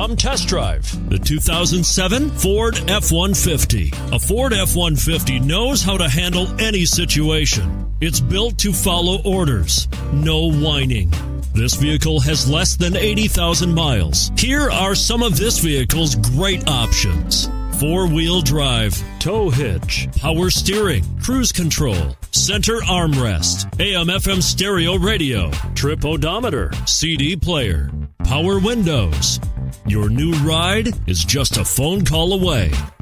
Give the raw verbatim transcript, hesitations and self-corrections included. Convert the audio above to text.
Come test drive the two thousand seven Ford F one fifty. A Ford F one fifty knows how to handle any situation. It's built to follow orders, no whining. This vehicle has less than eighty thousand miles. Here are some of this vehicle's great options: four-wheel drive, tow hitch, power steering, cruise control, center armrest, A M F M stereo radio, trip odometer, C D player, power windows. Your new ride is just a phone call away.